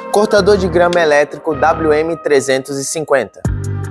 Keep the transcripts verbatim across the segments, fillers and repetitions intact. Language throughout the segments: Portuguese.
Cortador de grama elétrico W M trezentos e cinquenta.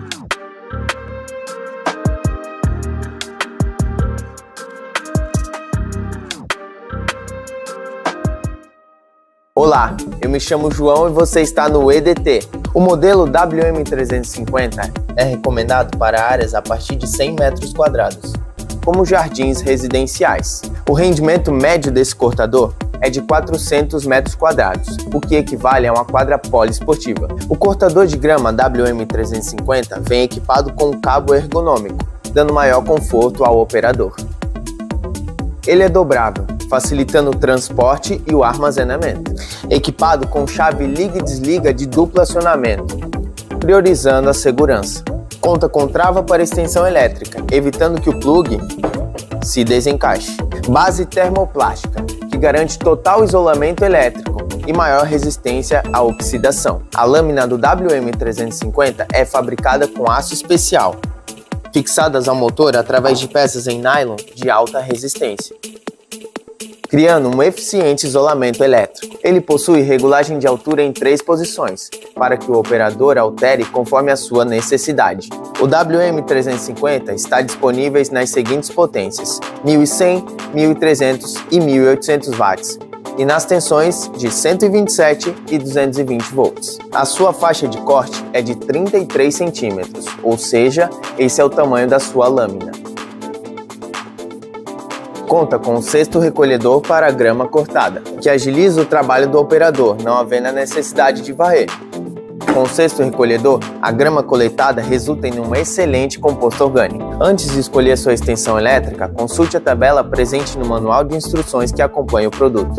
Olá, eu me chamo João e você está no E D T. O modelo W M trezentos e cinquenta é recomendado para áreas a partir de cem metros quadrados, como jardins residenciais. O rendimento médio desse cortador é de quatrocentos metros quadrados, o que equivale a uma quadra poliesportiva. O cortador de grama W M trezentos e cinquenta vem equipado com um cabo ergonômico, dando maior conforto ao operador. Ele é dobrável, facilitando o transporte e o armazenamento. Equipado com chave liga e desliga de duplo acionamento, priorizando a segurança. Conta com trava para extensão elétrica, evitando que o plug se desencaixe. Base termoplástica, que garante total isolamento elétrico e maior resistência à oxidação. A lâmina do W M trezentos e cinquenta é fabricada com aço especial, fixadas ao motor através de peças em nylon de alta resistência, criando um eficiente isolamento elétrico. Ele possui regulagem de altura em três posições, para que o operador altere conforme a sua necessidade. O W M trezentos e cinquenta está disponível nas seguintes potências: mil e cem, mil e trezentos e mil e oitocentos watts, e nas tensões de cento e vinte e sete e duzentos e vinte volts. A sua faixa de corte é de trinta e três centímetros, ou seja, esse é o tamanho da sua lâmina. Conta com um cesto recolhedor para a grama cortada, que agiliza o trabalho do operador, não havendo a necessidade de varrer. Com o cesto recolhedor, a grama coletada resulta em um excelente composto orgânico. Antes de escolher sua extensão elétrica, consulte a tabela presente no manual de instruções que acompanha o produto.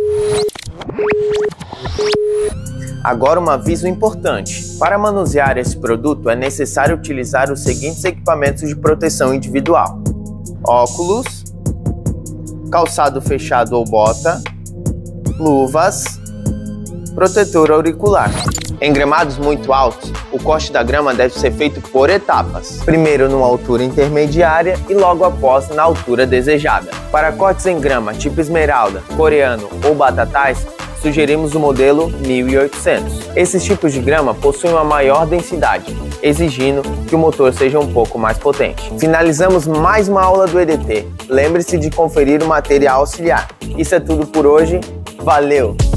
Agora um aviso importante. Para manusear esse produto é necessário utilizar os seguintes equipamentos de proteção individual: óculos, calçado fechado ou bota, luvas, protetor auricular. Em gramados muito altos, o corte da grama deve ser feito por etapas. Primeiro numa altura intermediária e logo após na altura desejada. Para cortes em grama tipo esmeralda, coreano ou batatais, sugerimos o modelo mil e oitocentos. Esses tipos de grama possuem uma maior densidade, exigindo que o motor seja um pouco mais potente. Finalizamos mais uma aula do E D T. Lembre-se de conferir o material auxiliar. Isso é tudo por hoje. Valeu!